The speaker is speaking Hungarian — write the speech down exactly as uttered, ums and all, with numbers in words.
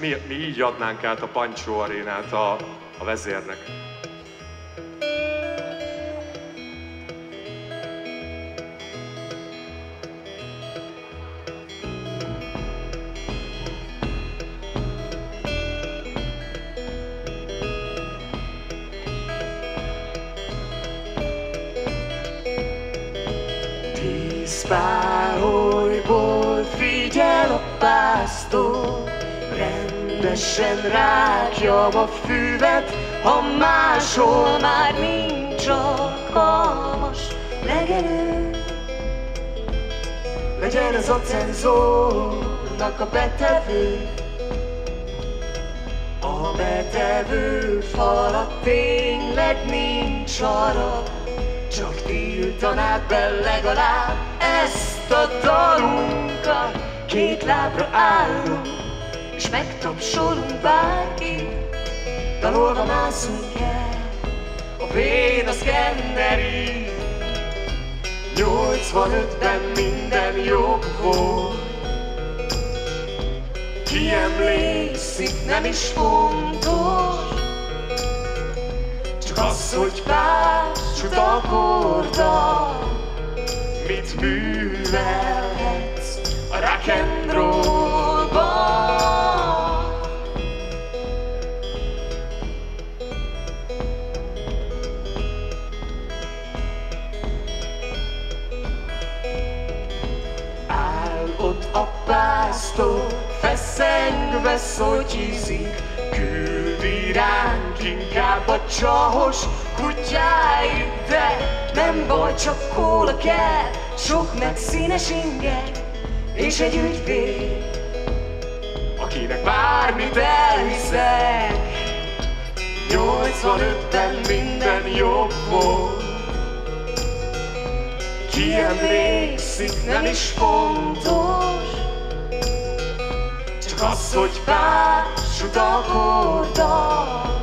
Mi, mi így adnánk át a Pancsó arénát a, a vezérnek. Tíz páholyból figyel a pásztor, rendesen rákjam a füvet, ha máshol már nincs alkalmas legelő. Legyen ez a cenzornak a betevő, a betevő falat tényleg nincs arra, csak tiltanád be legalább ezt a dalunkat. Két lábra állunk, és megtapsolunk bárki, dalolva mászunk el a Véna szkennerig. Nyolcvanötben minden jobb volt, ki emlékszik, nem is fontos, csak az, hogy pár csutakorddal mit művelhetsz a rock'n'rollban. Áll ott a pásztor, feszengve szotyizik, küldi ránk inkább a csahos kutyáit, de nem baj, csak kóla kell, sok meg színes inger, és egy ügyvéd, akinek bármit elhiszek. Nyolcvanötben minden jobb volt, ki emlékszik, nem is fontos, csak az, hogy pár sutakorddal